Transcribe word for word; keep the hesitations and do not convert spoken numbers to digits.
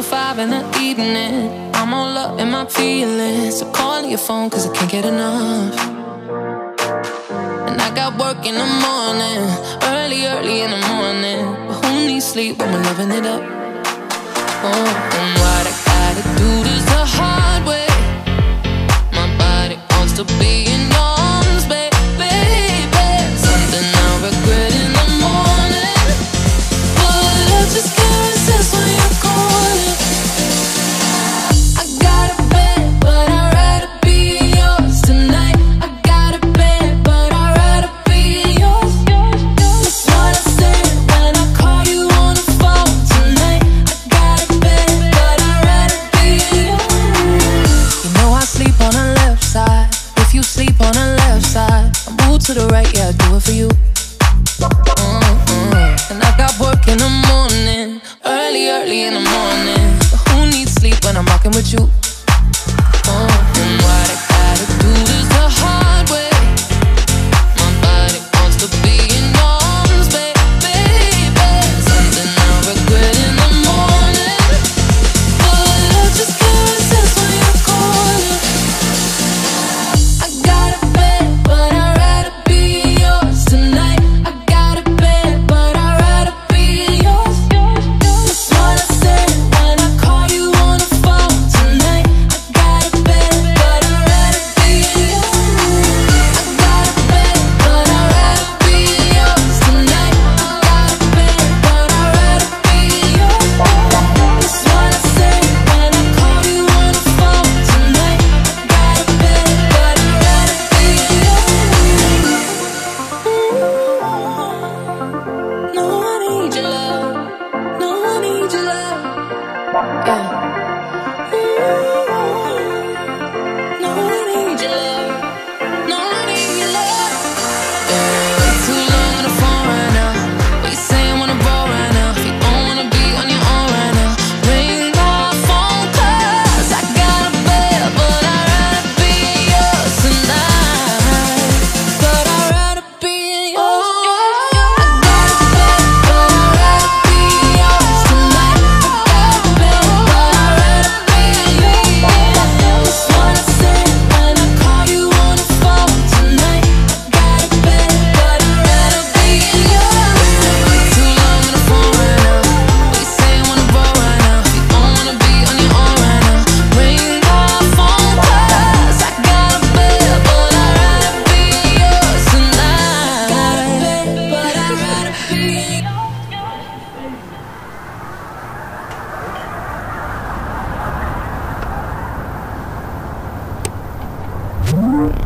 five in the evening. I'm all up in my feelings, so calling your phone cause I can't get enough. And I got work in the morning, early, early in the morning. But who needs sleep when we're loving it up? Oh, and what I gotta do this the hard way. My body wants to be in arms, baby, baby. Something I regret in the morning, but I just can't resist when you're calling. I got a bed, but I'd rather be yours tonight. I got a bed, but I'd rather be yours. That's what I said when I call you on the phone tonight. I got a bed, but I'd rather be yours. You know I sleep on the left side. If you sleep on the left side, I move to the right, yeah, I do it for you. Mm-hmm. And I got work in the morning, early, early in the morning. But who needs sleep when I'm rocking with you? Oh, and what I gotta do is the hard way. My body wants to be in arms, baby, baby. Something I regret in the morning, but I just can't resist when you're calling. I got a bed, but I'd rather be yours tonight. I got a bed, but I'd rather be yours. That's what I said when I call you on the phone tonight. I got a bed, but I'd rather be yours. I got a bed, but I'd rather be yours tonight. I got a bed, but I'd rather be yours. That's what I said when I call you on the phone tonight. I got a bed, but I'd rather be yours. No, I need your love. No, I need your love. Yeah. No, I need your love. No, I need your love. Yeah. Way too long on the phone right now. What you saying wanna roll right now? If you don't wanna be on your own right now, ring my phone cause I got a bed, but I'd rather be yours tonight. But I'd rather be yours. I got a bed, but I'd rather be yours tonight. I got a bed, but I'd rather be yours. That's what I said when I call you on the phone tonight. I got a bed, but I'd rather be yours. Way too long on the phone right now. What you saying wanna roll right now? If you don't wanna be on your own right now, ring my phone cause I got a bed, but I'd rather be yours tonight. Got a bed, but I'd rather be yours.